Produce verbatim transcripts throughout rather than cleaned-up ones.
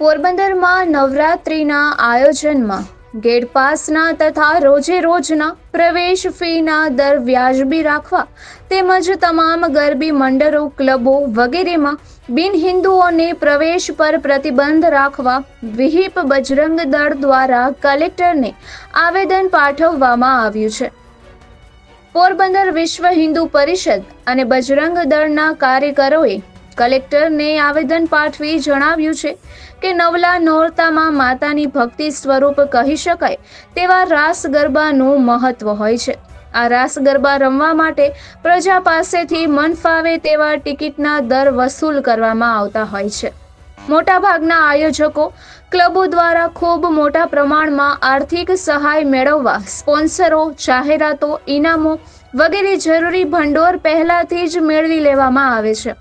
પોરબંદરમાં નવરાત્રિના આયોજનમાં ગેટ પાસના તથા રોજે રોજના પ્રવેશ ફીના દર વ્યાજબી રાખવા તેમજ તમામ ગરબી મંડળો, ક્લબો વગેરેમાં બિન હિન્દુઓને પ્રવેશ પર પ્રતિબંધ રાખવા વિહિપ બજરંગ દળ દ્વારા કલેક્ટરને આવેદન પાઠવવામાં આવ્યું છે। પોરબંદર વિશ્વ હિન્દુ પરિષદ અને બજરંગ દળના કાર્યકરોએ કલેક્ટરને આવેદન પાઠવી જણાવ્યું છે કે નવલા નોરતામાં માતાની ભક્તિ સ્વરૂપ કહી શકાય તેવા રાસ ગરબાનું મહત્વ હોય છે। આ રાસ ગરબા રમવા માટે પ્રજા પાસેથી મન ફાવે તેવા ટિકિટના દર વસૂલ કરવામાં આવતા હોય છે। મોટાભાગના આયોજકો ક્લબો દ્વારા ખૂબ મોટા પ્રમાણમાં આર્થિક સહાય મેળવવા સ્પોન્સરો, જાહેરાતો, ઇનામો વગેરે જરૂરી ભંડોળ પહેલાથી જ મેળવી લેવામાં આવે છે,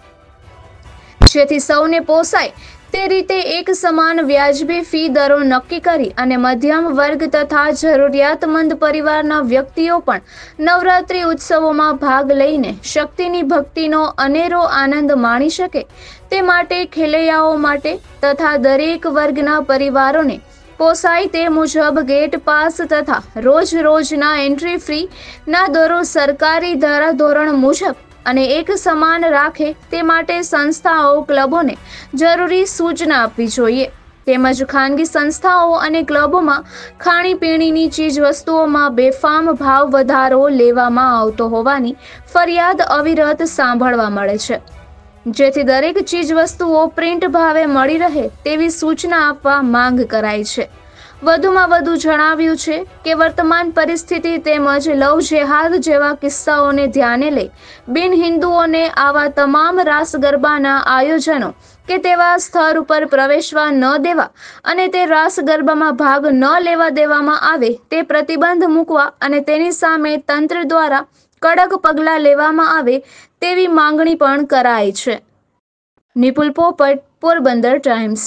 જેથી સૌને પોસાય તે રીતે એક સમાન વ્યાજબી ફી દરો નક્કી કરી અને મધ્યમ વર્ગ તથા જરૂરિયાતમંદ પરિવારના વ્યક્તિઓ પણ નવરાત્રિ ઉત્સવોમાં ભાગ લઈને શક્તિની ભક્તિનો અનેરો આનંદ માણી શકે તે માટે ખેલૈયાઓ માટે તથા દરેક વર્ગના પરિવારોને પોસાય તે મુજબ ગેટ પાસ તથા રોજ રોજના એન્ટ્રી ફી ના દરો સરકારી ધારાધોરણ મુજબ અને એક સમાન રાખે તે માટે સંસ્થાઓ, ક્લબોને જરૂરી સૂચના આપવી જોઈએ। તેમજ ખાનગી સંસ્થાઓ અને ક્લબોમાં ખાણીપીણીની ચીજ વસ્તુઓમાં બેફામ ભાવ વધારો લેવામાં આવતો હોવાની ફરિયાદ અવિરત સાંભળવા મળે છે, જેથી દરેક ચીજ વસ્તુઓ પ્રિન્ટ ભાવે મળી રહે તેવી સૂચના આપવા માંગ કરાઈ છે। વધુમાં વધુ જણાવ્યું છે કે વર્તમાન પરિસ્થિતિ તેમજ લવ જેહાદ જેવા કિસ્સાઓને ધ્યાને લઈ બિન હિન્દુઓને આવા તમામ રાસ ગરબાના આયોજનો કે તેવા સ્થળ ઉપર પ્રવેશવા ન દેવા અને તે રાસ ગરબામાં ભાગ ન લેવા દેવામાં આવે તે પ્રતિબંધ મૂકવા અને તેની સામે તંત્ર દ્વારા કડક પગલાં લેવામાં આવે તેવી માંગણી પણ કરાઈ છે। નિપુલ પોપટ, પોરબંદર ટાઈમ્સ।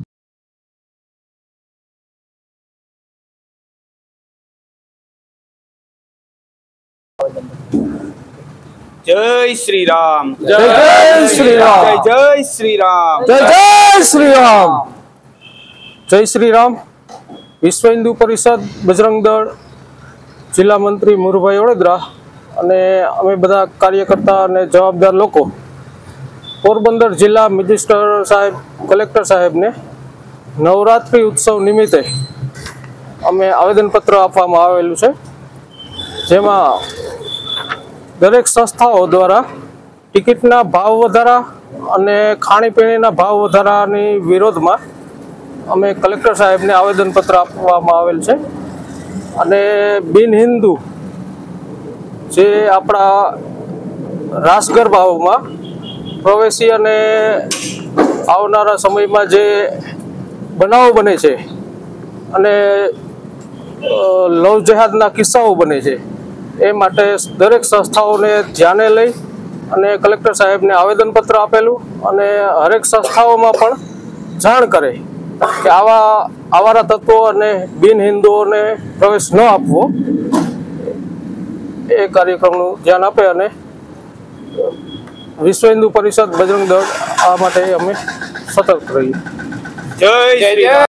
जय श्री राम, जय जय श्री राम, जय जय श्री राम, जय जय श्री राम, जय श्री राम। विश्व हिंदू परिषद बजरंग दल जिला मंत्री मुरुभाई वडोदरा અને અમે બધા કાર્યકર્તા અને જવાબદાર લોકો પોરબંદર જિલ્લા મેજિસ્ટર સાહેબ, કલેક્ટર સાહેબને નવરાત્રિ ઉત્સવ નિમિત્તે અમે આવેદનપત્ર આપવામાં આવેલું છે, જેમાં દરેક સંસ્થાઓ દ્વારા ટિકિટના ભાવ વધારા અને ખાણીપીણીના ભાવ વધારાની વિરોધમાં અમે કલેક્ટર સાહેબને આવેદનપત્ર આપવામાં આવેલ છે। અને બિન હિન્દુ જે આપણા રાસ ગરબાઓમાં પ્રવેશી અને આવનારા સમયમાં જે બનાવો બને છે અને લવ જેહાદના કિસ્સાઓ બને છે એ માટે દરેક સંસ્થાઓને ધ્યાને લઈ અને કલેક્ટર સાહેબને આવેદનપત્ર આપેલું અને હરેક સંસ્થાઓમાં પણ જાણ કરે કે આવા આવારા તત્વો અને બિન હિન્દુઓને પ્રવેશ ન આપવો એ કાર્યક્રમનું ધ્યાન આપે અને વિશ્વ હિન્દુ પરિષદ બજરંગ દળ આ માટે અમે સતર્ક રહીએ। जय श्री राम।